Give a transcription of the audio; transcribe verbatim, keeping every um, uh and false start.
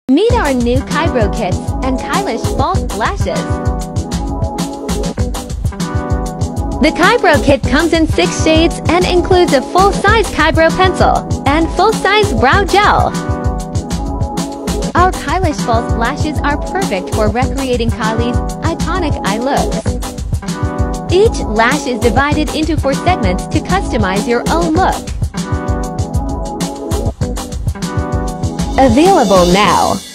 Meet our new Kybrow kits and Kylash false lashes. The Kybrow kit comes in six shades and includes a full-size Kybrow pencil and full-size brow gel. Our Kylash false lashes are perfect for recreating Kylie's iconic eye looks. Each lash is divided into four segments to customize your own look. Available now.